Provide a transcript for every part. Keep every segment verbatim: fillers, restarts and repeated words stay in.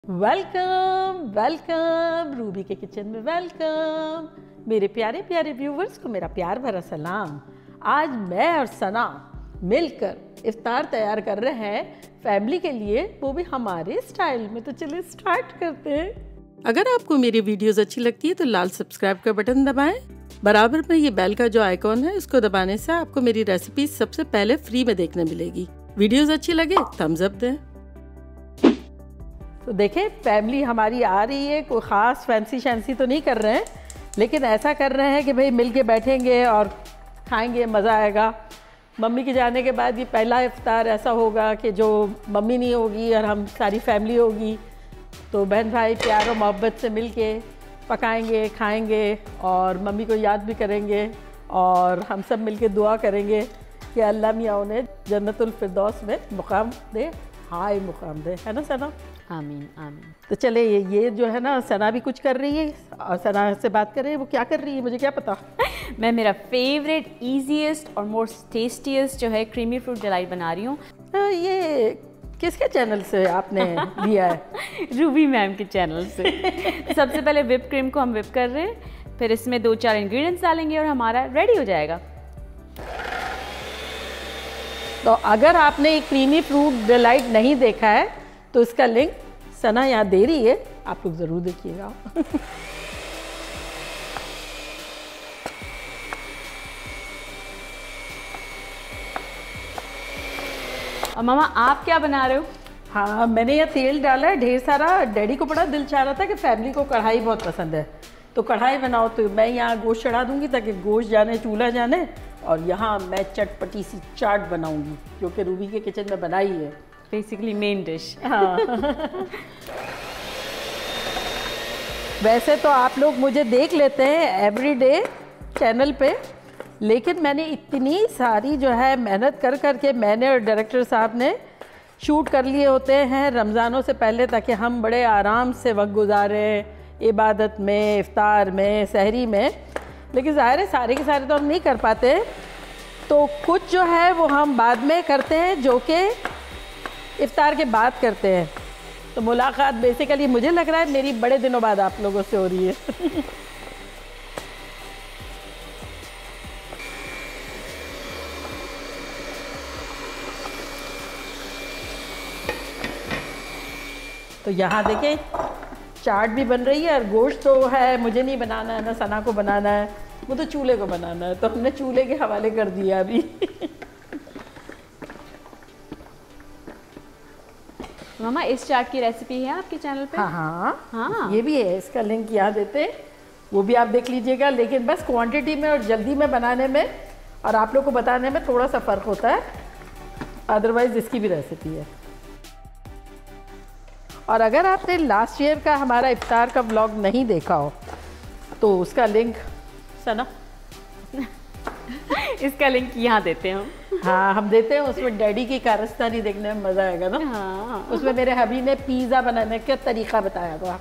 Welcome welcome Ruby के kitchen में welcome. मेरे प्यारे प्यारे व्यूवर्स को मेरा प्यार भरा सलाम। आज मैं और सना मिलकर इफ्तार तैयार कर रहे हैं फैमिली के लिए, वो भी हमारे स्टाइल में। तो चलिए स्टार्ट करते हैं। अगर आपको मेरी वीडियोस अच्छी लगती है तो लाल सब्सक्राइब का बटन दबाएं। बराबर में ये बेल का जो आइकॉन है इसको दबाने से आपको मेरी रेसिपी सबसे पहले फ्री में देखने मिलेगी। वीडियोस अच्छी लगे थम्स अप दें। तो देखें, फैमिली हमारी आ रही है, कोई ख़ास फैंसी शैंसी तो नहीं कर रहे हैं, लेकिन ऐसा कर रहे हैं कि भाई मिल के बैठेंगे और खाएंगे, मज़ा आएगा। मम्मी के जाने के बाद ये पहला इफ्तार ऐसा होगा कि जो मम्मी नहीं होगी और हम सारी फैमिली होगी, तो बहन भाई प्यार और मोहब्बत से मिल के पकाएँगे, खाएँगे और मम्मी को याद भी करेंगे और हम सब मिल के दुआ करेंगे कि अल्लाह मियाँ उन्हें जन्नतुल फिरदौस में मुकाम दे, हाय मुकाम दे, है ना सना? आमीन आमीन। तो चले ये ये जो है ना, सना भी कुछ कर रही है और सना से बात कर रही है। वो क्या कर रही है मुझे क्या पता। मैं मेरा फेवरेट ईजीएस्ट और मोस्ट टेस्टीएस्ट जो है क्रीमी फ्रूट डिलाइट बना रही हूँ। ये किसके चैनल से आपने लिया है? रूबी मैम के चैनल से। सबसे पहले विप क्रीम को हम विप कर रहे हैं, फिर इसमें दो चार इंग्रेडिएंट्स डालेंगे और हमारा रेडी हो जाएगा। तो अगर आपने क्रीमी फ्रूट डिलाइट नहीं देखा है तो इसका लिंक सना यहाँ दे रही है, आप लोग ज़रूर देखिएगा। और मामा आप क्या बना रहे हो? हाँ, मैंने यह तेल डाला है ढेर सारा। डैडी को बड़ा दिल चाह रहा था कि फैमिली को कढ़ाई बहुत पसंद है, तो कढ़ाई बनाओ। तो मैं यहाँ गोश्त चढ़ा दूँगी ताकि गोश्त जाने, चूल्हा जाने, और यहाँ मैं चटपटी सी चाट बनाऊँगी जो कि रूबी के किचन में बनाई है। Basically main dish. हाँ। वैसे तो आप लोग मुझे देख लेते हैं एवरीडे चैनल पे, लेकिन मैंने इतनी सारी जो है मेहनत कर कर के मैंने और डायरेक्टर साहब ने शूट कर लिए होते हैं रमज़ानों से पहले, ताकि हम बड़े आराम से वक्त गुजारें इबादत में, इफ्तार में, सहरी में। लेकिन ज़ाहिर है सारे के सारे तो हम नहीं कर पाते, तो कुछ जो है वो हम बाद में करते हैं, जो कि इफ्तार के बाद करते हैं। तो मुलाकात बेसिकली मुझे लग रहा है मेरी बड़े दिनों बाद आप लोगों से हो रही है। तो यहाँ देखें चाट भी बन रही है और गोश्त तो है, मुझे नहीं बनाना है ना सना को बनाना है, वो तो चूल्हे को बनाना है, तो हमने चूल्हे के हवाले कर दिया अभी। मामा इस चाट की रेसिपी है आपके चैनल पे? हाँ हाँ हाँ, ये भी है, इसका लिंक यहाँ देते हैं, वो भी आप देख लीजिएगा। लेकिन बस क्वांटिटी में और जल्दी में बनाने में और आप लोग को बताने में थोड़ा सा फ़र्क होता है, अदरवाइज़ इसकी भी रेसिपी है। और अगर आपने लास्ट ईयर का हमारा इफ्तार का व्लॉग नहीं देखा हो तो उसका लिंक सना इसका लिंक यहाँ देते हैं हम। हाँ हम देते हैं। उसमें डैडी की कारस्तानी देखने में मज़ा आएगा ना। हाँ। उसमें मेरे हबी ने पिज़्ज़ा बनाने का तरीका बताया था।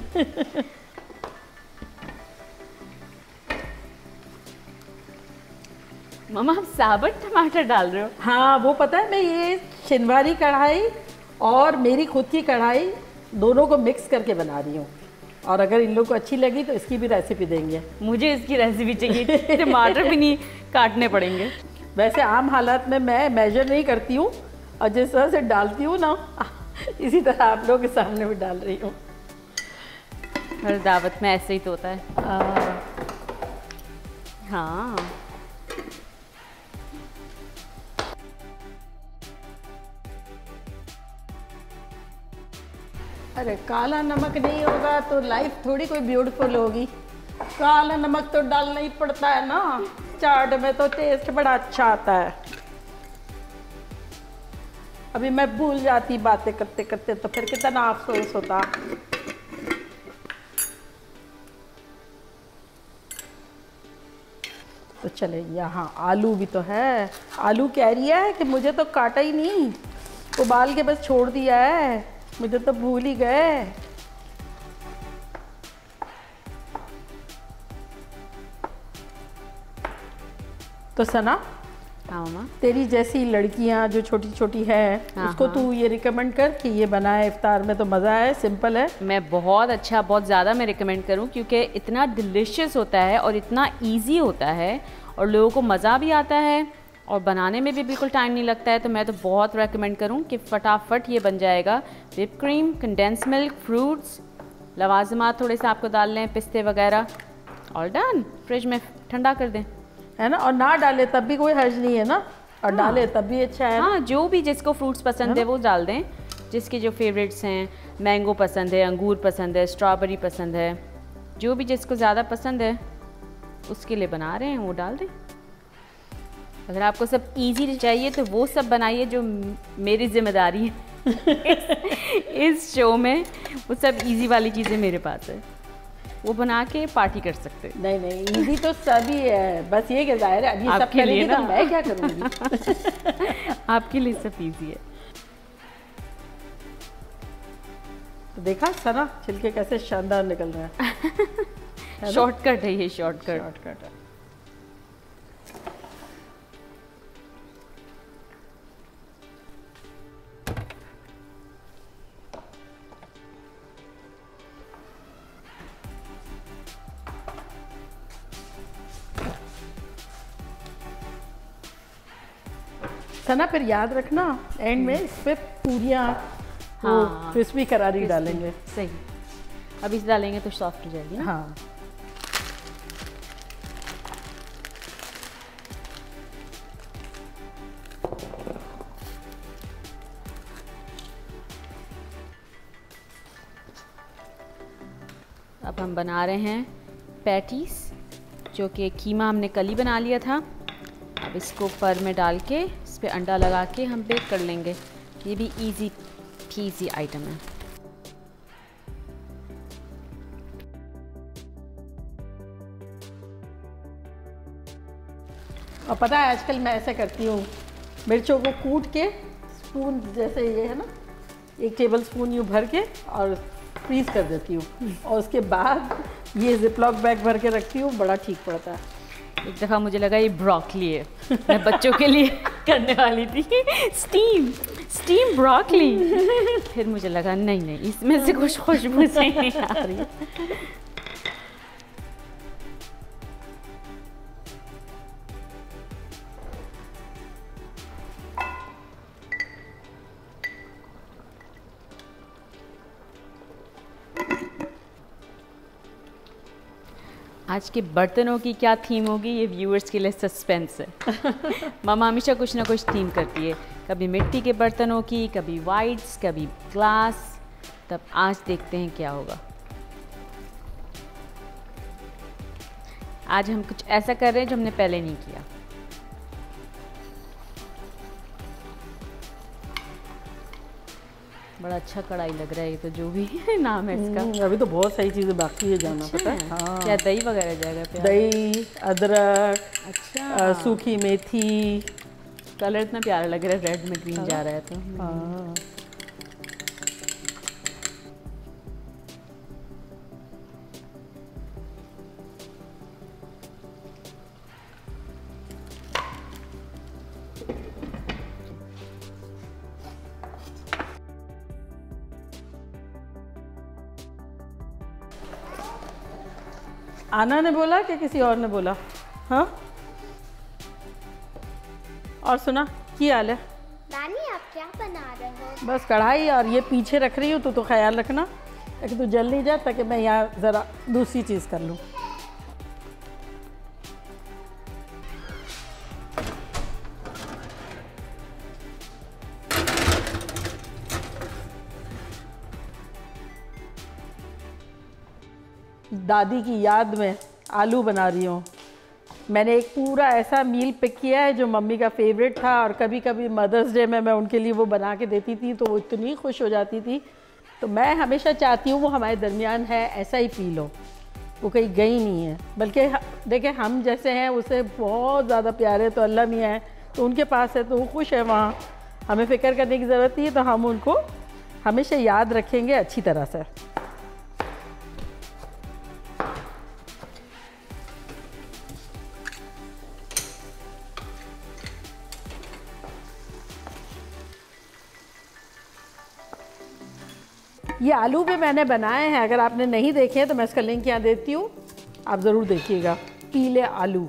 मामा आप साबुत टमाटर डाल रहे हो? हाँ वो पता है, मैं ये शिनवारी कढ़ाई और मेरी खुद की कढ़ाई दोनों को मिक्स करके बना रही हूँ, और अगर इन लोगों को अच्छी लगी तो इसकी भी रेसिपी देंगे। मुझे इसकी रेसिपी चाहिए। टमाटर भी नहीं काटने पड़ेंगे। वैसे आम हालात में मैं मेजर नहीं करती हूँ, और जिस तरह से डालती हूँ ना इसी तरह आप लोगों के सामने भी डाल रही हूँ। हर दावत में ऐसे ही तो होता है। हाँ हाँ अरे काला नमक नहीं होगा तो लाइफ थोड़ी कोई ब्यूटीफुल होगी। काला नमक तो डालना ही पड़ता है ना, चाट में तो टेस्ट बड़ा अच्छा आता है। अभी मैं भूल जाती बातें करते करते, तो फिर कितना अफसोस होता। तो चले, यहाँ आलू भी तो है। आलू कह रही है कि मुझे तो काटा ही नहीं, उबाल के बस छोड़ दिया है, मुझे तो भूल ही गए। तो सना हाँ मामा। तेरी जैसी लड़कियां जो छोटी छोटी हैं, हाँ, उसको हाँ। तू ये रिकमेंड कर कि ये बनाए इफ्तार में, तो मज़ा है, सिंपल है। मैं बहुत अच्छा, बहुत ज़्यादा मैं रिकमेंड करूँ, क्योंकि इतना डिलिशियस होता है और इतना इजी होता है और लोगों को मज़ा भी आता है और बनाने में भी बिल्कुल टाइम नहीं लगता है। तो मैं तो बहुत रेकमेंड करूँ कि फटाफट ये बन जाएगा। Whip cream, condense milk, fruits, लवाजमात थोड़े से आपको डाल लें, पिस्ते वगैरह, ऑल डन। फ्रिज में ठंडा कर दें, है ना। और ना डाले तब भी कोई हर्ज नहीं है ना, और हाँ। डाले तब भी अच्छा है। हाँ, जो भी जिसको फ्रूट्स पसंद है, है वो डाल दें, जिसके जो फेवरेट्स हैं। मैंगो पसंद है, अंगूर पसंद है, स्ट्रॉबेरी पसंद है, जो भी जिसको ज़्यादा पसंद है उसके लिए बना रहे हैं वो डाल दें। अगर आपको सब इजी चाहिए तो वो सब बनाइए जो मेरी जिम्मेदारी है इस शो में, वो सब इजी वाली चीज़ें मेरे पास है, वो बना के पार्टी कर सकते हैं। नहीं नहीं, इजी तो सभी है, बस ये कि जाहिर है अभी सब आपके लिए करेंगे तो ना। मैं क्या करूँगी आपके लिए सब इजी है। तो देखा सना, छिलके कैसे शानदार निकल रहे हैं। शॉर्टकट है ये, शॉर्टकट शॉर्टकट है। सना फिर याद रखना एंड में इस पे पूरियाँ हाँ, क्रिस्पी करारी डालेंगे। सही, अब इस डालेंगे तो सॉफ्ट हो जाएगी ना। हाँ। अब हम बना रहे हैं पैटीज, जो कि कीमा हमने कल ही बना लिया था। अब इसको पर में डाल के इस पर अंडा लगा के हम बेक कर लेंगे। ये भी इजी पीजी आइटम है। और पता है आजकल मैं ऐसा करती हूँ, मिर्चों को कूट के स्पून जैसे ये है ना, एक टेबल स्पून यूँ भर के और फ्रीज कर देती हूँ, और उसके बाद ये जिपलॉक बैग भर के रखती हूँ, बड़ा ठीक पड़ता है। एक दफ़ा मुझे लगा ये ब्रोकली है, मैं बच्चों के लिए करने वाली थी स्टीम स्टीम ब्रोकली, फिर मुझे लगा नहीं नहीं इसमें से कुछ खुशबू सही नहीं आ रही। आज के बर्तनों की क्या थीम होगी ये व्यूअर्स के लिए सस्पेंस है। मामा हमेशा कुछ ना कुछ थीम करती है, कभी मिट्टी के बर्तनों की, कभी वाइट्स, कभी ग्लास। तब आज देखते हैं क्या होगा। आज हम कुछ ऐसा कर रहे हैं जो हमने पहले नहीं किया। बड़ा अच्छा कढ़ाई लग रहा है ये तो, जो भी है नाम है इसका। अभी तो बहुत सारी चीज़ें बाकी है जाना। अच्छा पता है। हाँ। क्या दही वगैरह जाएगा? प्याज, दही, अदरक, अच्छा, आ, सूखी मेथी। कलर इतना प्यारा लग रहा है, रेड में ग्रीन जा रहा है तो। हाँ। आना ने बोला कि किसी और ने बोला? हाँ। और सुना की हाल है? नानी आप क्या बना रहे हो? बस कढ़ाई और ये पीछे रख रही हूँ, तो तो ख्याल रखना ताकि तू जल नहीं जाए, ताकि मैं यहाँ ज़रा दूसरी चीज़ कर लूँ। दादी की याद में आलू बना रही हूँ। मैंने एक पूरा ऐसा मील पिक किया है जो मम्मी का फेवरेट था, और कभी कभी मदर्स डे में मैं उनके लिए वो बना के देती थी तो वो इतनी खुश हो जाती थी। तो मैं हमेशा चाहती हूँ वो हमारे दरमियान है, ऐसा ही फील हो, वो कहीं गई नहीं है। बल्कि देखें हम जैसे हैं उसे बहुत ज़्यादा प्यार है, तो अल्लाह मियाँ है तो उनके पास है तो वो खुश है वहाँ, हमें फ़िक्र करने की ज़रूरत नहीं है। तो हम उनको हमेशा याद रखेंगे अच्छी तरह से। ये आलू भी मैंने बनाए हैं, अगर आपने नहीं देखे हैं तो मैं इसका लिंक यहाँ देती हूँ, आप ज़रूर देखिएगा। पीले आलू,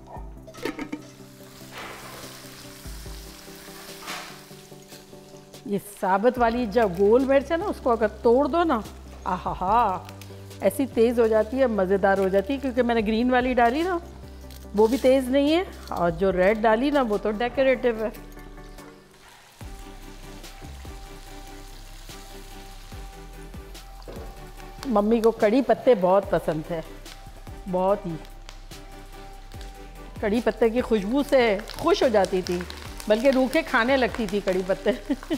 ये साबुत वाली जो गोल मिर्च है ना, उसको अगर तोड़ दो ना, आहा हा, ऐसी तेज़ हो जाती है, मज़ेदार हो जाती है। क्योंकि मैंने ग्रीन वाली डाली ना, वो भी तेज़ नहीं है, और जो रेड डाली ना वो तो डेकोरेटिव है। मम्मी को कड़ी पत्ते बहुत पसंद है, बहुत ही। कड़ी पत्ते की खुशबू से खुश हो जाती थी, बल्कि रूखे खाने लगती थी कड़ी पत्ते।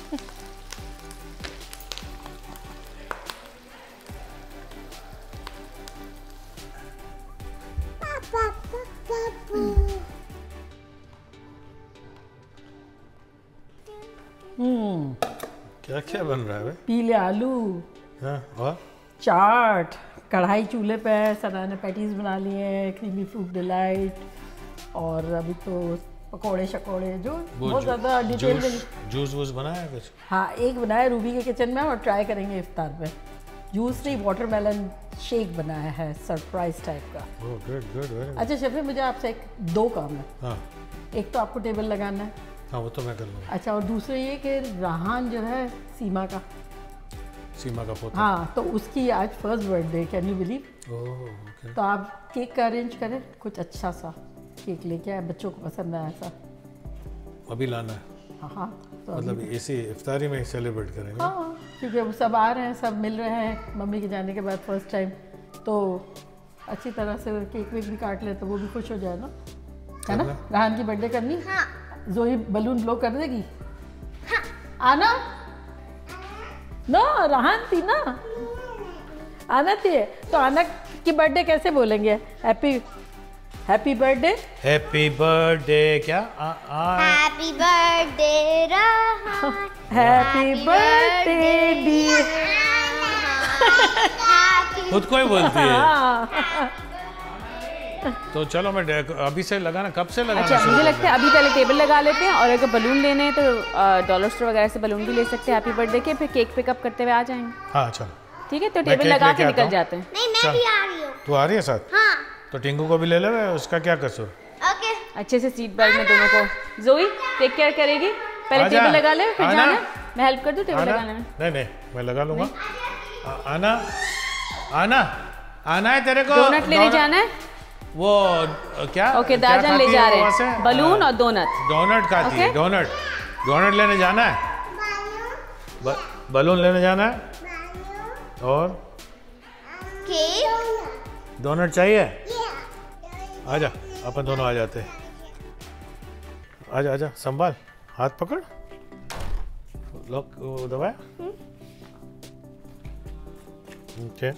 हम्म, क्या क्या बन रहा है? पीले आलू, हाँ, और चाट, कढ़ाई चूल्हे पे है, सना ने पैटीज बना लिए हैं, क्रीमी फ्रूट डिलाइट, और अभी तो पकोड़े शकोड़े, जो बहुत ज़्यादा डिटेल में। जूस वूस बनाया कुछ? हाँ, एक बनाया रूबी के किचन में, और ट्राई करेंगे इफ्तार में। जूस नहीं, वाटरमेलन शेक बनाया है, सरप्राइज टाइप का। Oh, good good, very good. अच्छा शफी, मुझे आपसे एक दो काम है। हाँ, एक तो आपको टेबल लगाना है। हाँ, वो तो मैं कर लूँगा। अच्छा, और दूसरे ये कि राहान जो है सीमा का, सीमा का पोता। हाँ, तो उसकी आज first birthday, can you believe? Oh, okay. तो आप केक का अरेंज करें, कुछ अच्छा सा केक लेके आए, बच्चों को पसंद आया ऐसा। अभी लाना है? हाँ हाँ, तो मतलब इसी इफ्तारी में ही सेलिब्रेट करेंगे? हाँ, क्योंकि वो सब आ रहे हैं, सब मिल रहे हैं मम्मी के जाने के बाद फर्स्ट टाइम, तो अच्छी तरह से केक वेक भी काट ले तो वो भी खुश हो जाए ना, है ना? राहान की बर्थडे करनी? हाँ। जोई बलून ब्लो कर देगी? हाँ। आना नो, राहान थी ना, आना थी। तो आना की बर्थडे कैसे बोलेंगे? Happy happy birthday. Happy birthday क्या? Ah, ah, happy birthday Rahan, happy birthday dear. खुद को ही बोलती है। तो चलो मैं अभी से लगाना, कब से लगाना? अच्छा, मुझे लगता है अभी पहले टेबल लगा लेते हैं, और अगर बलून लेने हैं तो डॉलर स्टोर वगैरह से बलून भी ले सकते हैं हैप्पी बर्थडे के, फिर केक पिकअप करते हुए आ जाएंगे। हाँ चलो, ठीक है, तो टेबल लगा के निकल जाते हैं। नहीं, मैं भी आ रही हूँ। तू आ रही है साथ? हाँ। तो टिंकू को भी ले ले, उसका क्या कसूर? ओके। अच्छे से सीट बेल्ट में दोनों को। जोई टेक केयर करेगी, पहले टेबल लगा ले, फिर जाना। मैं हेल्प कर दूँ टेबल लगाने में? नहीं नहीं, मैं लगा लूंगा। आना आना आना है तेरे को। डोनट लेने जाना है वो क्या? ओके, दाजन ले जा रहे हैं बलून और डोनट। डोनट खाती है, डोनट डोनट लेने जाना है, बलून लेने जाना है, और केक, डोनट चाहिए? आजा, अपन दोनों आ जाते हैं। आजा आजा, संभाल, हाथ पकड़, लॉक दबाया। Okay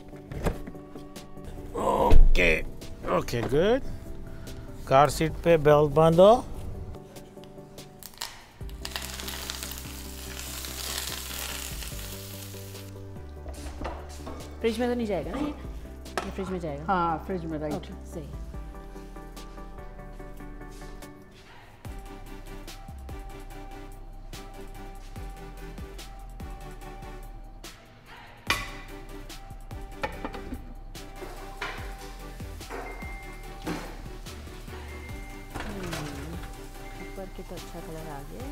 okay okay, good. Car seat पे बेल्ट बांधो। फ्रिज में तो नहीं जाएगा ना ये? ये फ्रिज में जाएगा? हाँ, फ्रिज में, राइट। ओके, सही। के तो अच्छा कलर आ गया।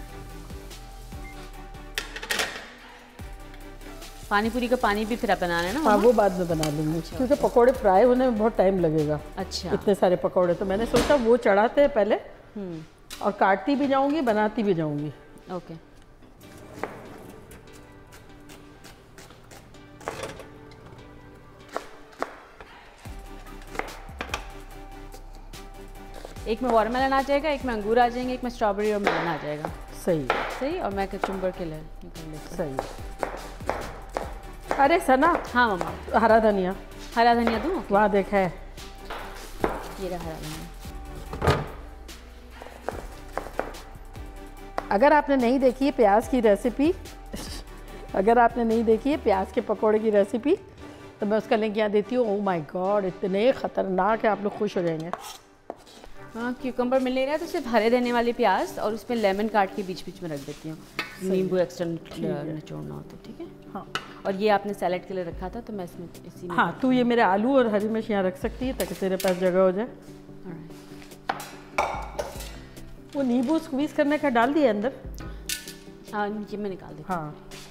पानी पूरी का पानी भी फिर आप बनाना है ना? हाँ, वो बाद में बना लूँगी, क्योंकि पकोड़े फ्राई होने में बहुत टाइम लगेगा। अच्छा, इतने सारे पकोड़े, तो मैंने सोचा वो चढ़ाते हैं पहले, और काटती भी जाऊंगी, बनाती भी जाऊंगी। ओके। एक में वाटरमेलन आ जाएगा, एक में अंगूर आ जाएंगे, एक में स्ट्रॉबेरी और मेलन आ जाएगा। सही सही, और मैं कचुम्बर के ले निकाल लेती हूँ। सही। अरे सना। हाँ मम्मा। हरा धनिया, हरा धनिया दूँ? वहाँ देख है, ये रहा हरा धनिया। अगर आपने नहीं देखी है प्याज की रेसिपी अगर आपने नहीं देखी है प्याज के पकोड़े की रेसिपी, तो मैं उसका लिंक यहाँ देती हूँ। ओह माय गॉड, इतने खतरनाक है, आप लोग खुश हो जाएंगे। हाँ, क्यूकम्बर मिल नहीं रहा है तो सिर्फ हरे धनिया वाले प्याज और उसमें लेमन काट के बीच बीच में रख देती हूँ, नींबू एक्स्ट्रा निचोड़ना हो तो। ठीक है, हाँ। और ये आपने सैलेड के लिए रखा था तो मैं इसमें इसी में हाँ, तू ये मेरे आलू और हरी मिर्च यहाँ रख सकती है ताकि तेरे पास जगह हो जाए। वो नींबू स्क्वीज करने का डाल दिया अंदर? हाँ, ये मैं निकाल दी। हाँ,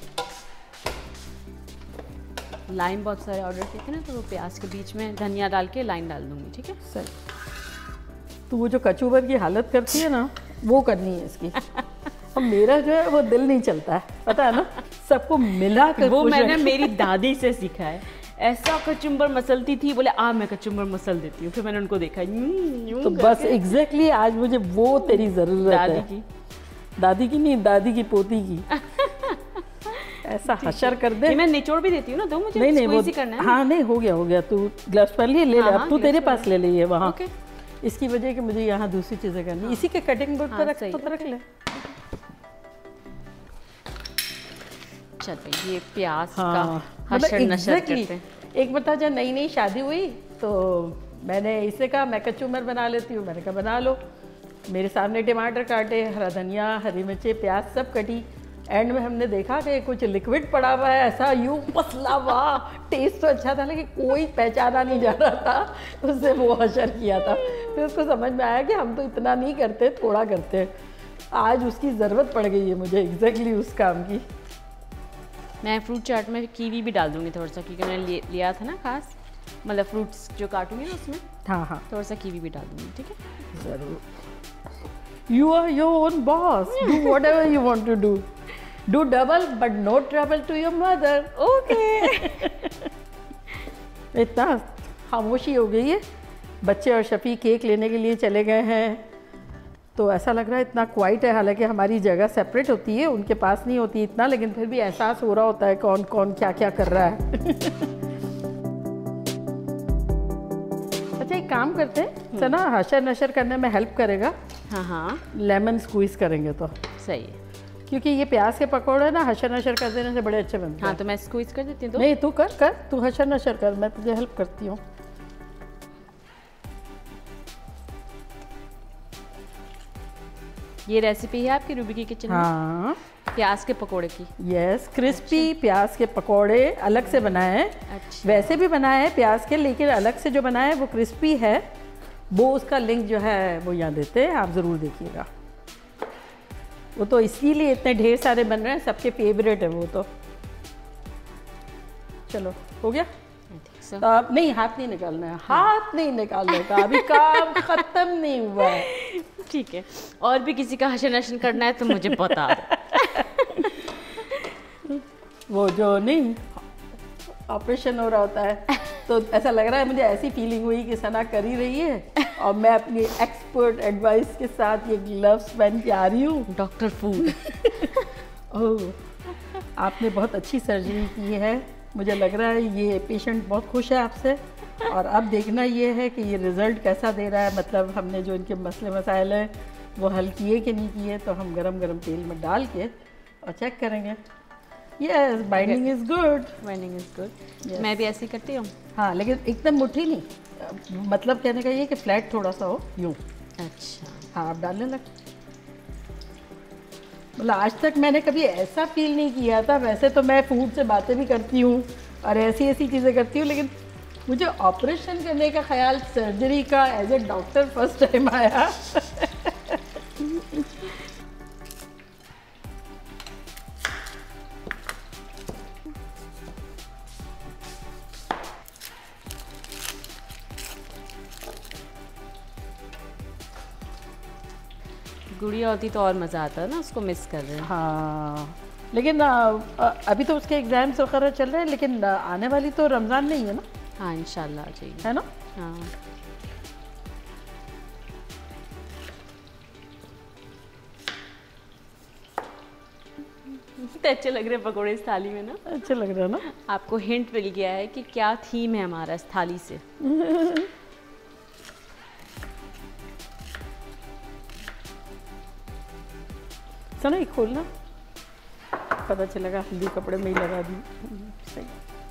लाइम बहुत सारे ऑर्डर किए थे ना, तो वो प्याज के बीच में धनिया डाल के लाइन डाल दूंगी, ठीक है। सही। तू वो जो कचूबर की हालत करती है ना, वो करनी है इसकी। और मेरा जो है वो दिल नहीं चलता है, पता है ना, सबको मिला कर वो खुश मैंने रख- मेरी दादी से सीखा है। ऐसा कचुम्बर मसलती थी, बोले आ मैं कचुम्बर मसल देती हूँ, फिर मैंने उनको देखा यूं यूं तो बस एग्जैक्टली आज मुझे वो तेरी जरूरत दादी है। की। दादी की नहीं, दादी की पोती की। ऐसा हशर कर दे। ये मैं निचोड़ भी देती हूँ ना, दो मुझे नहीं नहीं वो squeeze ही करना है। हाँ नहीं, हो गया हो गया। तू ग्लव्स पहन लिए, ले ले। हाँ, अब हाँ, तू तेरे gloves पास ले लिए वहाँ। ओके। इसकी वजह कि मुझे यहाँ दूसरी चीजें करनी। इसी के कटिंग बोर्ड हाँ, पर रख सही तो है। रख ले। चल भाई, ये प्याज हाँ, का मतलब हशर नशर exactly। करते हैं। एक बता, जब नई नई शादी हुई तो मैंने इसे कहा मैं कचूमर बना लेती हूँ। मैंने कहा बना लो। मेरे सामने टमाटर काटे, हरा धनिया, हरी मिर्ची, प्याज सब कटी। एंड में हमने देखा कि कुछ लिक्विड पड़ा हुआ है, ऐसा यूं मसला हुआ। टेस्ट तो अच्छा था लेकिन कोई पहचाना नहीं जा रहा था। उससे वो हशर किया था। फिर उसको समझ में आया कि हम तो इतना नहीं करते, थोड़ा करते। आज उसकी ज़रूरत पड़ गई है मुझे एग्जैक्टली उस काम की। मैं फ्रूट चाट में कीवी भी डाल दूंगी थोड़ा सा, क्योंकि मैंने लिए- लिया था ना खास, मतलब फ्रूट्स जो काटूंगी ना उसमें हाँ हाँ थोड़ा सा कीवी भी डाल दूंगी, ठीक है। ज़रूर। You are your own boss. Do whatever you want to do. Do double but no trouble to your mother. Okay. इतना खामोशी हो गई है। बच्चे और शफी केक लेने के लिए चले गए हैं, तो ऐसा लग रहा है इतना क्वाइट है। हालांकि हमारी जगह सेपरेट होती है, उनके पास नहीं होती इतना, लेकिन फिर भी एहसास हो रहा होता है कौन कौन क्या क्या कर रहा है। अच्छा, एक काम करते हैं, सना हशर नशर करने में हेल्प करेगा। हाँ हाँ, लेमन स्क्वीज करेंगे तो, सही है। क्योंकि ये प्याज के पकौड़े ना हशर नशर कर देने से बड़े अच्छे बनते हैं। हाँ, तो मैं स्क्वीज कर देती हूँ तो। नहीं, तू कर कर तू हशर नशर कर, मैं तुझे हेल्प करती हूँ। ये रेसिपी है आपकी रूबी की किचन में, हाँ प्याज के पकोड़े की। यस, क्रिस्पी प्याज के पकौड़े अलग से बनाए हैं। अच्छा। वैसे भी बनाए हैं प्याज के, लेकिन अलग से जो बनाए हैं वो क्रिस्पी है। वो उसका लिंक जो है वो यहाँ देते हैं, आप ज़रूर देखिएगा। वो तो इसीलिए इतने ढेर सारे बन रहे हैं, सबके फेवरेट है वो तो। चलो, हो गया। I think so. तो आप नहीं, हाथ नहीं निकालना है, हाथ नहीं निकालने का, अभी काम खत्म नहीं हुआ है। ठीक है, और भी किसी का हशन नशन करना है तो मुझे बता दो। वो जो नहीं ऑपरेशन हो रहा होता है, तो ऐसा लग रहा है मुझे, ऐसी फीलिंग हुई कि सना कर ही रही है और मैं अपनी एक्सपर्ट एडवाइस के साथ ये ग्लव्स पहन के आ रही हूँ। Doctor food. ओह, आपने बहुत अच्छी सर्जरी की है। मुझे लग रहा है ये पेशेंट बहुत खुश है आपसे। और अब देखना ये है कि ये रिज़ल्ट कैसा दे रहा है, मतलब हमने जो इनके मसले मसाइल हैं वो हल किए कि नहीं किए। तो हम गरम गरम तेल में डाल के और चेक करेंगे। Yes, binding is good. Binding is good. Yes. मैं भी ऐसे ही करती हूँ। हाँ, लेकिन एकदम मुट्ठी नहीं, मतलब कहने का ये कि फ्लैट थोड़ा सा हो, यूँ। अच्छा, हाँ, आप डालने लग। मतलब आज तक मैंने कभी ऐसा फील नहीं किया था। वैसे तो मैं फूड से बातें भी करती हूँ और ऐसी ऐसी चीज़ें करती हूँ, लेकिन मुझे ऑपरेशन करने का ख्याल, सर्जरी का as a doctor first time आया। गुड़िया होती तो और मज़ा आता है ना, उसको मिस कर रहे हैं। हाँ, लेकिन आ, आ, अभी तो उसके एग्जाम्स वगैरह चल रहे हैं, लेकिन आ, आने वाली तो रमज़ान नहीं है ना, हाँ, इंशाल्लाह आ जाएगी। है ना? हाँ, कितने अच्छे लग रहे हैं पकोड़े इस थाली में ना। अच्छा लग रहा है ना? आपको हिंट मिल गया है कि क्या थीम है हमारा इस थाली से। सुनो, एक खोलना, पता चलेगा हल्दी कपड़े में ही लगा दी। सही।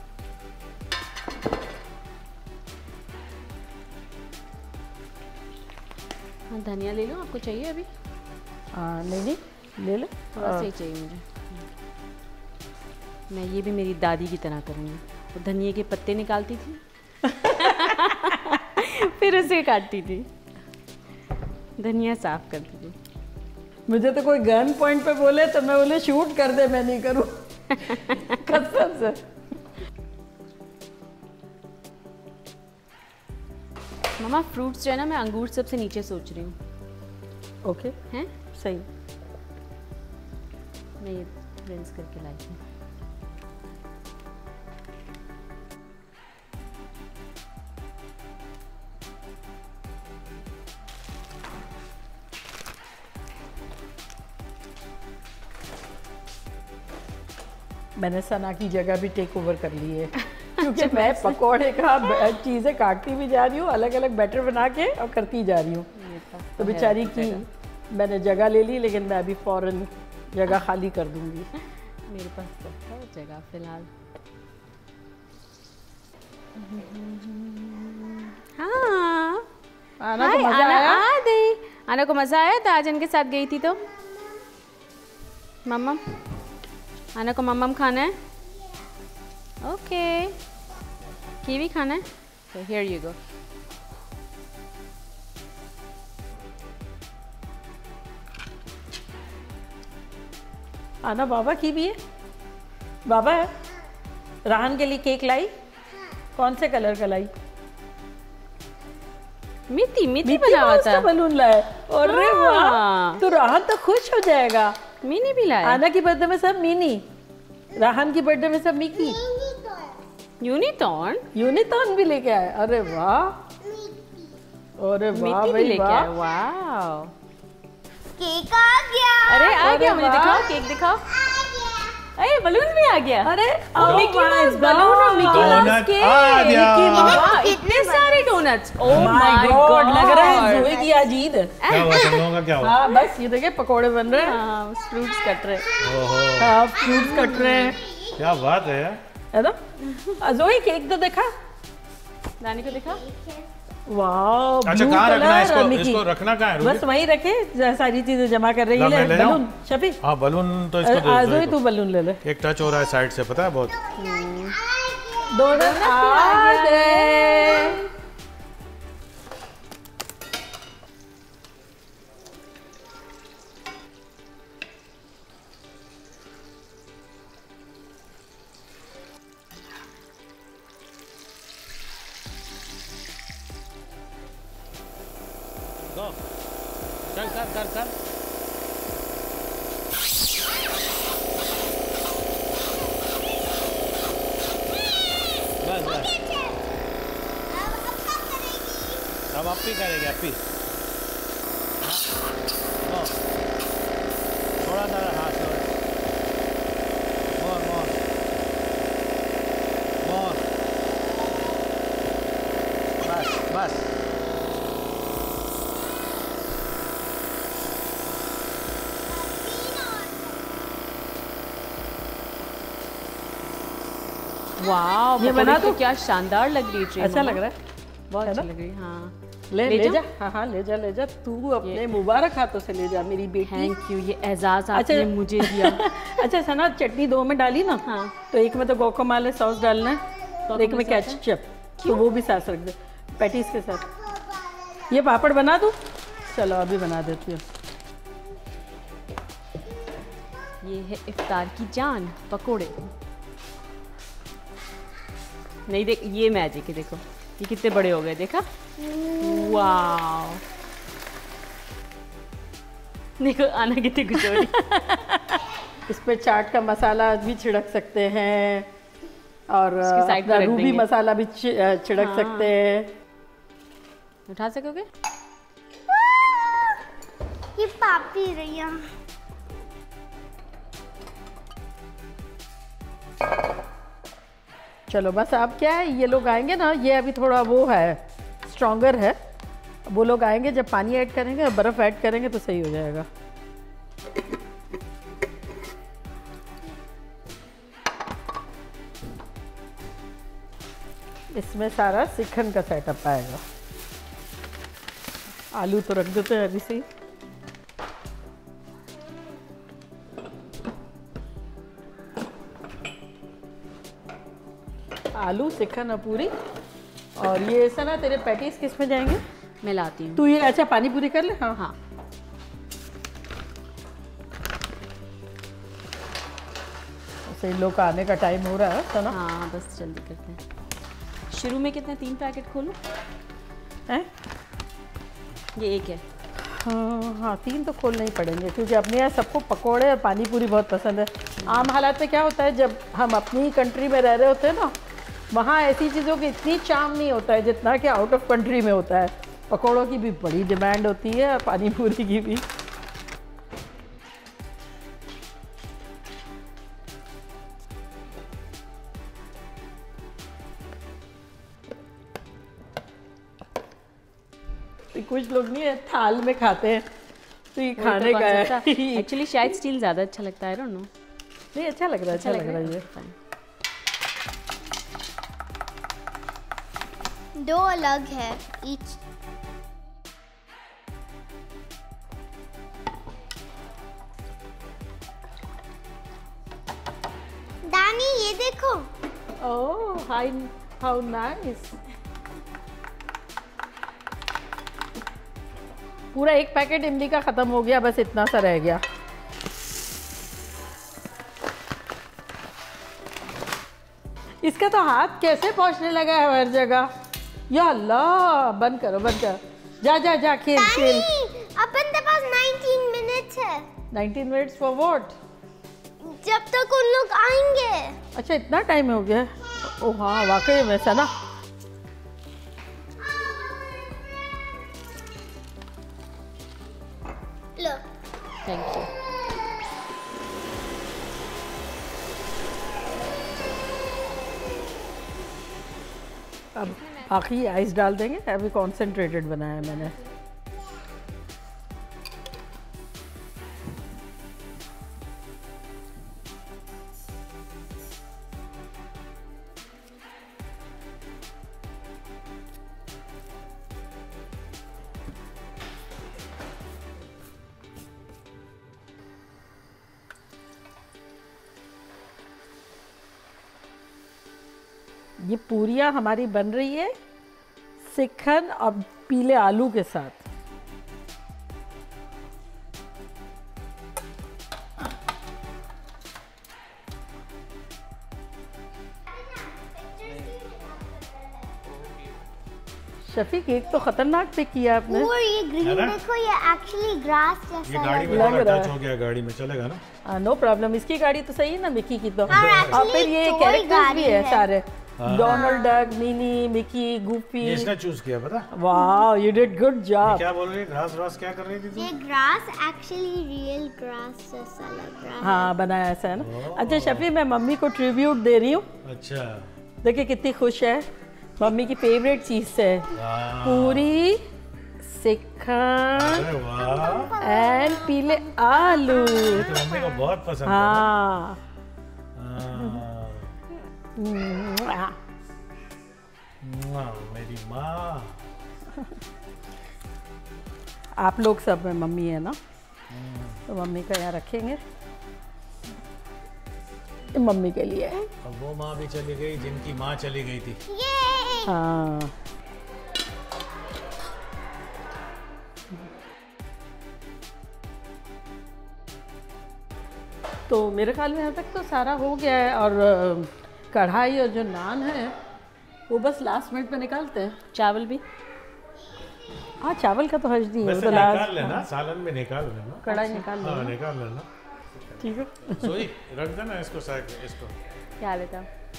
हाँ, धनिया ले लो, आपको चाहिए अभी? हाँ, नहीं नहीं, ले ले। थोड़ा सा ही चाहिए मुझे। मैं ये भी मेरी दादी की तरह करूँगी। वो धनिए के पत्ते निकालती थी फिर उसे काटती थी, धनिया साफ करती थी। मुझे तो कोई गन पॉइंट पे बोले तो मैं बोले शूट कर दे, मैं नहीं करूँ कसम से। मम्मा फ्रूट्स जो है ना, मैं अंगूर सबसे नीचे सोच रही हूँ। ओके हैं? सही। मैं ये रिंस करके लाई हूँ। मैंने सना की जगह भी टेक ओवर कर ली है क्योंकि मैं पकोड़े का चीज़ें काटती भी जा रही हूँ, अलग अलग बैटर बना के और करती जा रही हूँ। तो बेचारी की मैंने जगह ले ली, लेकिन मैं अभी फौरन जगह खाली कर दूंगी। मेरे पास तो है जगह फिलहाल। हाँ, आना को हाय, मजा आना आया? आ गई। आना को मज़ा आया था आज इनके साथ गई थी तो। मम्मा, आना को मम्मम खाना है? ओके, कीवी खाना है? तो हियर यू गो। आना बाबा की भी है? बाबा है? राहन के लिए केक लाई? कौन से कलर का लाई? मिट्टी मिट्टी मिक्की बना हुआ माउस का था। बलून लाए। अरे वाह, हाँ। तो राहन तो खुश हो जाएगा। मिनी भी लाया। आना की बर्थडे में सब मिनी, राहन की बर्थडे में सब मिकी। यूनिकॉर्न यूनिकॉर्न भी लेके आए। अरे वाह, अरे वाह मिट्टी भी भाई लेके वाह। आए। वाओ, केक आ गया। अरे आ अरे गया, मुझे वाह। दिखाओ, केक दिखाओ। अरे बलून भी आ गया। अरे मिकी माउस बलून और मिकी माउस डोनट केक। आ गया। वाह, इतने सारे डोनट्स। ओह माय गॉड, लग रहा है गॉड। जोई की आज ईद है। क्या हुआ तुम लोगों का, क्या हुआ? हाँ बस ये देखिए पकोड़े बन रहे हैं। हाँ, फ्रूट्स कट रहे। ओहो, हाँ फ्रूट्स कट रहे हैं, क्या बात है यार। है ना? जोई केक तो देखा? रानी को दिखा। वाह, अच्छा blue कहाँ रखना है color इसको? और मिकी। इसको रखना कहाँ है? बस वहीं रखे, जहाँ सारी चीजें जमा कर रही ला, मैं है। ले जाऊं? बलून शफी, हाँ बलून तो इसको दे आज दो ही तू बलून ले ले। इसको। एक टच हो रहा है साइड से, पता है बहुत। दोनों आ गए। चल कर कर कर। बस बस, अब आप ही करेंगे, आप ही। हाँ, थोड़ा सा, हाँ थोड़ा मोर मोर मोर, बस बस। वाह, ये बना तो दो? क्या शानदार लग रही है ट्रे। अच्छा लग रहा है? बहुत है ना? अच्छी लग रही है। हाँ, ले ले ले जाऊं? जा, हाँ हाँ ले जा ले जा। तू अपने मुबारक हाथों से ले जा मेरी बेटी। थैंक यू, ये एजाज अच्छा। आपने मुझे दिया। अच्छा सना, चटनी दो में डाली ना? हाँ। तो एक में तो गुआकामाले सॉस डालना है, और एक में केचप, तो वो भी साथ रख दे पैटीज के साथ। ये पापड़ बना दूँ? चलो अभी बना देती हूँ। ये है इफ्तार की जान, पकोड़े। नहीं देख, ये मैजिक है, देखो ये कितने बड़े हो गए, देखा? वाह, देखो आना कितनी खुश हो रही। इस पे चाट का मसाला भी छिड़क सकते हैं, और इसकी साइड पे अपना रख रूबी देंगे। मसाला भी छि- अ, छिड़क हाँ। सकते हैं। उठा सकोगे? ये पापी रही है। चलो बस, अब क्या है, ये लोग आएंगे ना, ये अभी थोड़ा वो है, स्ट्रॉन्गर है। वो लोग आएंगे, जब पानी ऐड करेंगे, बर्फ़ ऐड करेंगे तो सही हो जाएगा। इसमें सारा सिखन का सेटअप आएगा। आलू तो रख देते हैं अभी से ही। आलू, सिक्खन और पूरी। और ये सना तेरे पैटीज किस में जाएंगे? मैं लाती हूँ। तू ये अच्छा पानी पूरी कर ले। हाँ हाँ ऐसे इन लोग का आने का टाइम हो रहा है सना। हाँ बस जल्दी करते हैं। शुरू में कितने, तीन पैकेट खोलूँ? हैं? ये एक है। हाँ हाँ तीन तो खोलने ही पड़ेंगे क्योंकि अपने यहाँ सबको पकोड़े और पानी पूरी बहुत पसंद है। आम हालात में क्या होता है जब हम अपनी कंट्री में रह रहे होते हैं ना, वहाँ ऐसी चीज़ों की इतनी चाम नहीं होता है जितना कि आउट ऑफ कंट्री में होता है। पकोड़ों की भी बड़ी डिमांड होती है और पानी पूरी की भी। कुछ लोग नहीं है थाल में खाते हैं, तो ये खाने का है। एक्चुअली शायद स्टील ज़्यादा अच्छा लगता है, आई डोंट नो। नहीं अच्छा लग रहा है, अच्छा लग रहा है ये। दो अलग है ईच। दानी ये देखो। Oh hi, how nice. पूरा एक पैकेट इमली का खत्म हो गया, बस इतना सा रह गया। इसका तो हाथ कैसे पहुंचने लगा है हर जगह। या अल्लाह, बंद करो बंद करो। जा जा जा खेल खेल। अपन के पास नाइनटीन मिनट्स है। Nineteen minutes for what? जब तक उन लोग आएंगे। अच्छा इतना टाइम हो गया। ओह हाँ वाकई में सना। लो थैंक यू। अब बाकी आइस डाल देंगे। अभी कॉन्सेंट्रेटेड बनाया है मैंने। ये पूरियाँ हमारी बन रही है सिक्खन और पीले आलू के साथ। शफीक एक तो खतरनाक पिक किया आपने। और ये ग्रीन है ना? देखो, ये एक्चुअली ग्रास ये जैसा गाड़ी में लग लग थोड़ा रहा टच है। हो गया, गाड़ी में चलेगा ना? No problem. इसकी गाड़ी तो सही है ना मिकी की तो। और और actually फिर ये toy कैरेक्टर्स गाड़ी भी है है। सारे। हाँ। Donald Duck, Minnie, Mickey, Goofy. ये इसने चूज किया पता? वाह यू डिड गुड ये जॉब। क्या बोल रही है? घास घास क्या कर रही थी ये तू? ग्रास एक्चुअली रियल ग्रास जैसा लग रहा है। हाँ बनाया ऐसा है ना। अच्छा शफी मैं मम्मी को ट्रिब्यूट दे रही हूँ। अच्छा देखिए कितनी खुश है। मम्मी की फेवरेट चीज है हाँ। पूरी, सिक्खन अरे वाह, एंड पीले आलू। ये तो मम्मी को बहुत पसंद है ना? हाँ हाँ। म्वा। मुआ, मेरी माँ। आप लोग सब में मम्मी है ना, तो मम्मी का यहाँ रखेंगे। ये मम्मी के लिए है। अब वो माँ भी चली गई जिनकी माँ चली गई थी। ये हाँ तो मेरे ख्याल में यहाँ तक तो सारा हो गया है। और अ, कढ़ाई और जो नान है वो बस लास्ट मिनट पे निकालते हैं। चावल भी हाँ चावल का तो हर्ज नहीं है, वो वैसे तो निकाल लास्ट। लेना, सालन में निकाल लेना। कढ़ाई निकाल हाँ लेना। निकाल लेना। ठीक है। सोई रख देना इसको साइड में, इसको। क्या लेता?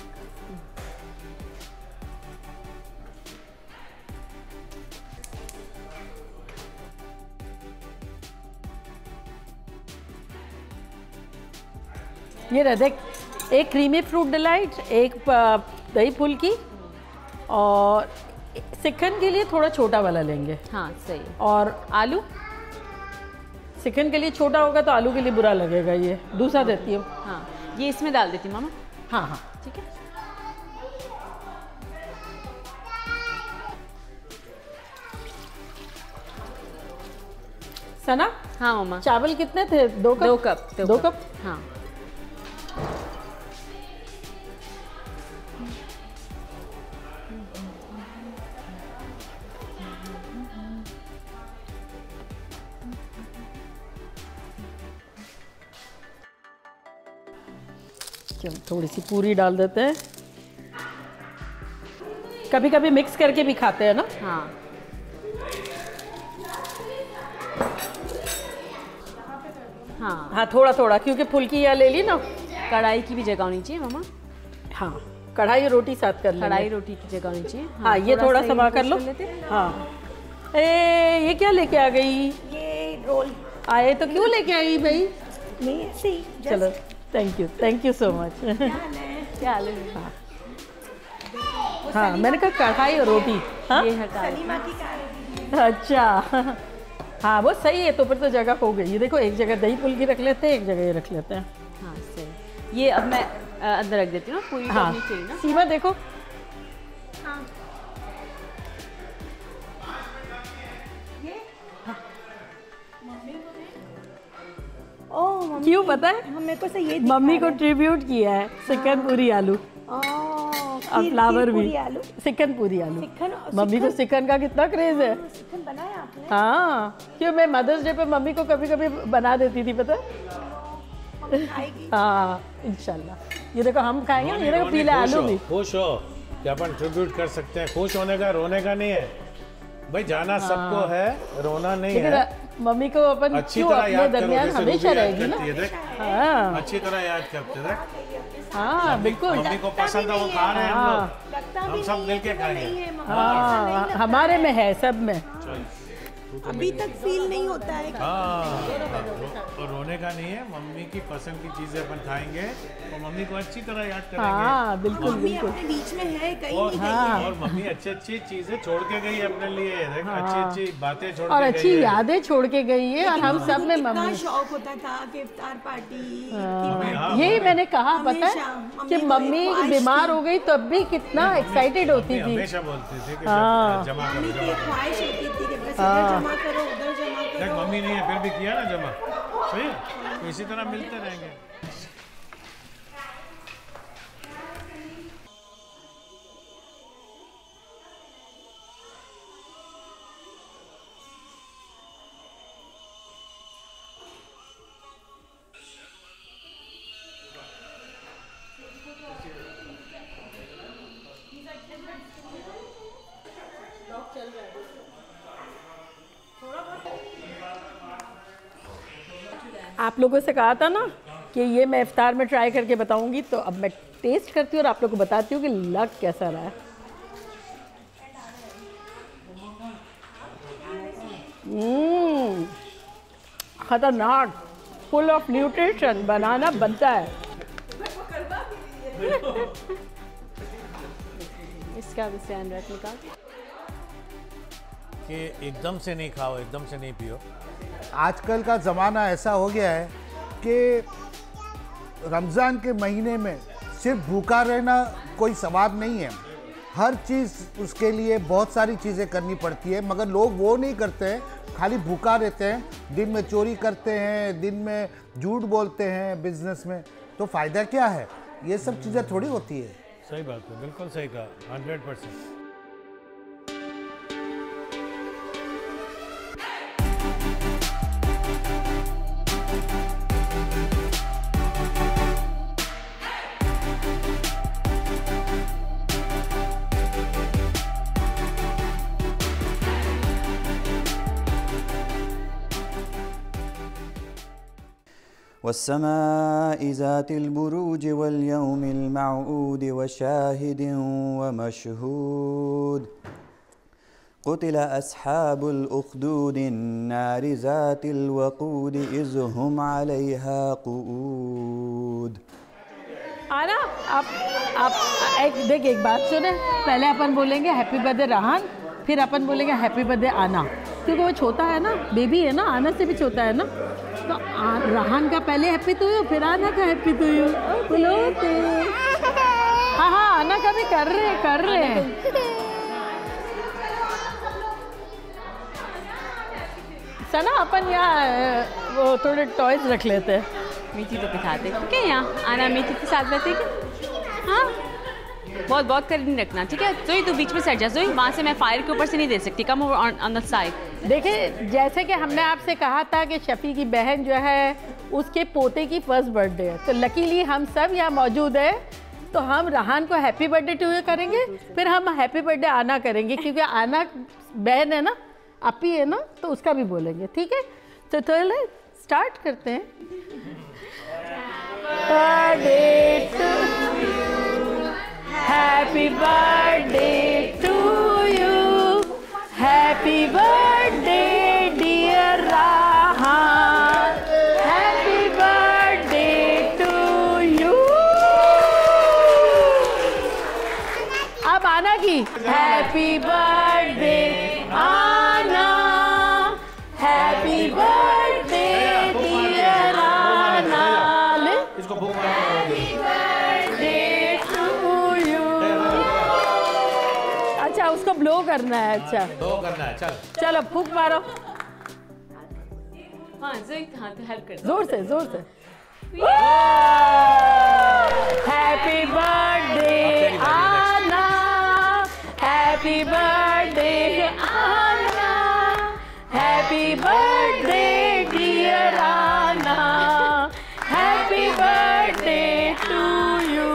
ये रह देख, एक क्रीमी फ्रूट डिलाइट, एक प- दही फुल्की, और सिक्खन के लिए थोड़ा छोटा वाला लेंगे। हाँ सही है। और आलू चिकन के लिए छोटा होगा तो आलू के लिए बुरा लगेगा। ये दूसरा देती हूँ। हाँ ये इसमें डाल देती हूँ मामा। हाँ हाँ ठीक है। सना हाँ मामा। चावल कितने थे? दो कप? दो कप दो कप। हाँ चलो थोड़ी सी पूरी डाल देते हैं। कभी कभी मिक्स करके भी खाते हैं ना। हाँ हाँ हाँ थोड़ा थोड़ा, क्योंकि फुल्की यहाँ ले ली ना। कढ़ाई की भी जगह होनी चाहिए मम्मा। हाँ कढ़ाई रोटी साथ कर लेंगे। कढ़ाई रोटी की जगह होनी चाहिए। हाँ ये थोड़ा सा समा कर लो। हाँ ए ये क्या लेके आ गई? ये रोल आए तो क्यों लेके आई भाई? नहीं ऐसे ही just- चलो thank you, thank you so much. क्या हाल है? हाँ हाँ मैंने कहा कढ़ाई और रोटी। हाँ ये हटा दो। सलीमा की कार अच्छा हाँ वो सही है, तो फिर तो जगह हो गई। ये देखो एक जगह दही फुल्की रख लेते हैं, एक जगह ये रख लेते हैं। हाँ सही। ये अब मैं अ, अंदर रख देती हूँ, पूरी हाँ तो चाहिए ना। सीमा देखो। हाँ ओह मम्मी क्यों पता है? हम मेरे को से ये मम्मी को ट्रिब्यूट किया है चिकन पूरी आलू और फ्लावर भी। आलू चिकन पूरी आलू। चिकन मम्मी को चिकन का कितना क्रेज है। चिकन बनाया आपने? हाँ क्यों, मैं मदर्स डे पे मम्मी को कभी कभी बना देती थी पता है। मम्मी खाएगी। हाँ इंशाल्लाह। ये देखो हम खाएंगे ना, ये देखो रोने पीले खुश आलू हो, भी। खुश हो कि अपन ट्रिब्यूट कर सकते हैं। खुश होने का, रोने का नहीं है भाई। जाना सबको है, रोना नहीं लेकिन है। मम्मी को अपन अच्छी क्यों तरह अपने याद करो, दरमियान जैसे हमेशा रूबी याद रहेगी ना। करती है, देख। हाँ अच्छी तरह याद करते देख। हाँ बिल्कुल। मम्मी को पसंद है वो खा रहे हैं हम हाँ लोग। लगता हम भी सब नहीं मिलके है कि वो नहीं खाएंगे। है मम्मी। हाँ हमारे में है, सब में। अभी तक फील नहीं होता है। हाँ रो- और रोने का नहीं है। मम्मी की पसंद की चीजें अपन खाएंगे और मम्मी को अच्छी तरह याद करेंगे। हाँ बिल्कुल मम्मी बिल्कुल। अपने बीच में है, कहीं और, नहीं गई है। और मम्मी अच्छी अच्छी चीजें छोड़ के गई है अपने लिए। देख अच्छी अच्छी बातें छोड़ और के अच्छी गई है। यादें छोड़ के गई है, और हम सब में कितना मम्मी। शौक होता था कि इफ्तार पार्टी की मम्मी, हाँ, यही मम्मी- मैंने कहा पता हमेशा, है मम्मी कि को मम्मी एक ख्वाहिश बीमार थी। हो गई तब भी कितना एक्साइटेड होती मम्मी थी। हमेशा बोलती थी कि हाँ। जमा करो मम्मी की जमा एक करो। ख्वाहिश होती थी कि बस हाँ। इधर जमा करो, उधर जमा देख करो। मम्मी नहीं है फिर भी किया ना जमा। सही है, तो इसी तरह मिलते रहेंगे। आप लोगों से कहा था ना कि ये मैं इफ्तार में ट्राई करके बताऊंगी, तो अब मैं टेस्ट करती हूँ और आप लोग को बताती हूँ कि लग कैसा रहा है। हम्म, खतरनाक, फुल ऑफ न्यूट्रिशन, बनाना बनता है। इसका भी ध्यान रखने का। कि एकदम से नहीं खाओ, एकदम से नहीं पियो। आजकल का ज़माना ऐसा हो गया है कि रमज़ान के महीने में सिर्फ भूखा रहना कोई सवाब नहीं है। हर चीज़ उसके लिए बहुत सारी चीज़ें करनी पड़ती है, मगर लोग वो नहीं करते हैं, खाली भूखा रहते हैं। दिन में चोरी करते हैं, दिन में झूठ बोलते हैं बिजनेस में, तो फ़ायदा क्या है? ये सब चीज़ें थोड़ी होती है। सही बात है, बिल्कुल सही कहा, हंड्रेड परसेंट। والسماء ذات البروج واليوم الموعود وشاهد ومشهود قتل أصحاب الأخدود النار ذات الوقود إذ هم عليها قعود। आना आप आप एक देख एक बात सुने, पहले अपन बोलेंगे हैप्पी बर्थडे राहन, फिर अपन बोलेंगे हैप्पी बर्थडे आना, क्योंकि वो छोटा है ना, बेबी है ना, आना से भी छोटा है ना। तो आ, राहन का पहले हैप्पी टू यू, फिर आना का हैप्पी टू यू बोलो। हाँ हाँ आना का भी कर रहे कर रहे हैं। सना अपन यहाँ वो थोड़े टॉयज रख लेते हैं। मीठी तो पिखाते क्या यहाँ आना मीठी के साथ बैठे क्या? हाँ बहुत बहुत कर नहीं रखना, ठीक है। जोई तू बीच में सेट जा, जोई वहाँ से मैं फायर के ऊपर से नहीं दे सकती, come over on the side. देखिए जैसे कि हमने आपसे कहा था कि शफ़ी की बहन जो है उसके पोते की फर्स्ट बर्थडे है, तो लकीली हम सब यहाँ मौजूद है, तो हम रहान को हैप्पी बर्थडे टू यू करेंगे, फिर हम हैप्पी बर्थडे आना करेंगे, क्योंकि आना बहन है ना, अपी है ना, तो उसका भी बोलेंगे, ठीक है। तो चलो स्टार्ट करते हैं। Birthday to happy birthday to you, happy birthday dear Rahan, happy birthday to you. अब आना की happy birthday Aana, happy birthday dear Aana, ले इसको भूख हैप्पी बर्थडे टू यू। अच्छा उसको ब्लो करना है, अच्छा दो करना है, चल चलो फूक मारो हाँ जोई, हाँ तो हेल्प कर। जोर से जोर से। Happy birthday Aana, happy birthday Aana, happy birthday dear Aana, happy birthday to you.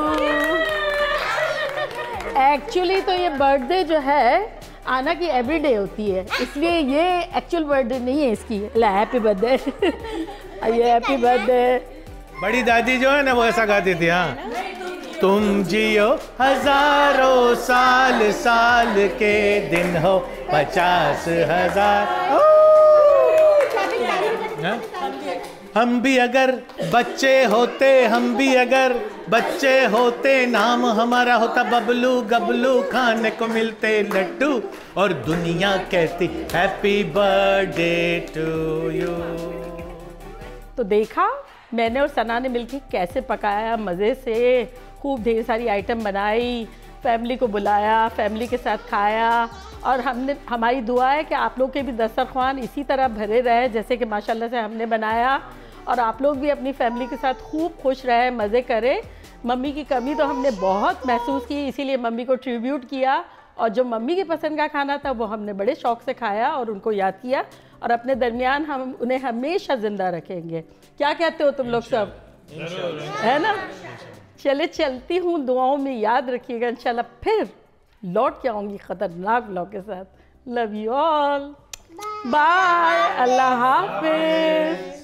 Actually तो ये बर्थडे जो है आना की एवरीडे होती है, इसलिए ये एक्चुअल बर्थडे नहीं है इसकी। हैप्पी बर्थडे ये हैप्पी बर्थडे। बड़ी दादी जो है ना वो ऐसा गाती थी, हाँ, तुम जियो हजारों साल, साल के दिन हो पचास हजार। हम भी अगर बच्चे होते, हम भी अगर बच्चे होते, नाम हमारा होता बबलू, गबलू खाने को मिलते लड्डू, और दुनिया कहती हैप्पी बर्थडे टू यू। तो देखा मैंने और सना ने मिलकर कैसे पकाया, मज़े से खूब ढेर सारी आइटम बनाई, फैमिली को बुलाया, फैमिली के साथ खाया, और हमने हमारी दुआ है कि आप लोग के भी दस्तरख्वान इसी तरह भरे रहे जैसे कि माशाल्लाह से हमने बनाया, और आप लोग भी अपनी फैमिली के साथ खूब खुश रहे, मज़े करें। मम्मी की कमी तो हमने बहुत महसूस की, इसीलिए मम्मी को ट्रिब्यूट किया, और जो मम्मी की पसंद का खाना था वो हमने बड़े शौक़ से खाया और उनको याद किया, और अपने दरमियान हम उन्हें हमेशा ज़िंदा रखेंगे। क्या कहते हो तुम लोग सब, है ना? चले चलती हूँ, दुआओं में याद रखिएगा, इंशाल्लाह फिर लौट के आऊँगी ख़तरनाक ब्लॉग के साथ। लव यू ऑल, बाय, अल्लाह हाफिज़।